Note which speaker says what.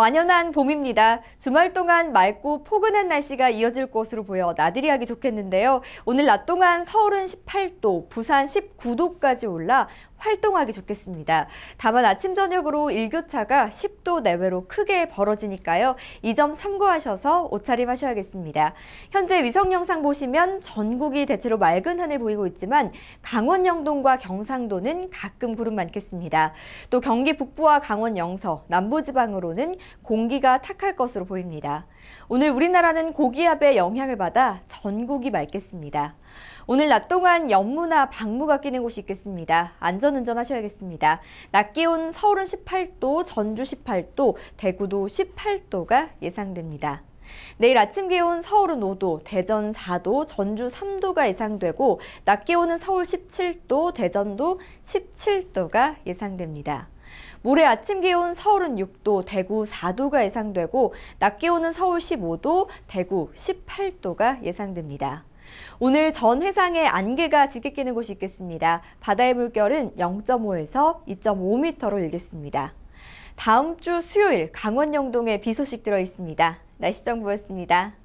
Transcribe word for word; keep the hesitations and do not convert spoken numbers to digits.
Speaker 1: 완연한 봄입니다. 주말 동안 맑고 포근한 날씨가 이어질 것으로 보여 나들이 하기 좋겠는데요. 오늘 낮 동안 서울은 십팔 도, 부산 십구 도까지 올라 활동하기 좋겠습니다. 다만 아침 저녁으로 일교차가 십 도 내외로 크게 벌어지니까요. 이 점 참고하셔서 옷차림 하셔야겠습니다. 현재 위성 영상 보시면 전국이 대체로 맑은 하늘 보이고 있지만 강원 영동과 경상도는 가끔 구름 많겠습니다. 또 경기 북부와 강원 영서, 남부지방으로는 공기가 탁할 것으로 보입니다. 오늘 우리나라는 고기압의 영향을 받아 전국이 맑겠습니다. 오늘 낮 동안 연무나 방무가 끼는 곳이 있겠습니다. 안전운전 하셔야겠습니다. 낮 기온 서울은 십팔 도, 전주 십팔 도, 대구도 십팔 도가 예상됩니다. 내일 아침 기온 서울은 오 도, 대전 사 도, 전주 삼 도가 예상되고 낮 기온은 서울 십칠 도, 대전도 십칠 도가 예상됩니다. 모레 아침 기온 서울은 육 도, 대구 사 도가 예상되고 낮 기온은 서울 십오 도, 대구 십팔 도가 예상됩니다. 오늘 전 해상에 안개가 짙게 끼는 곳이 있겠습니다. 바다의 물결은 영 점 오에서 이 점 오 미터로 일겠습니다. 다음 주 수요일 강원 영동에 비 소식 들어 있습니다. 날씨 정보였습니다.